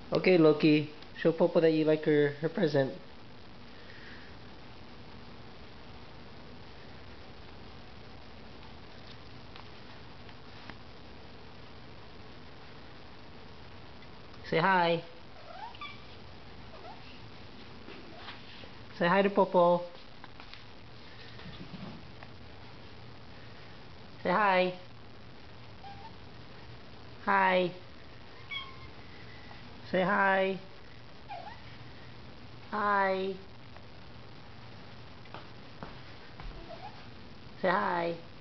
Okay, Loki. Show Popo that you like her present. Say hi. Say hi to Popo. Say hi. Hi. Say hi. Hi. Say hi.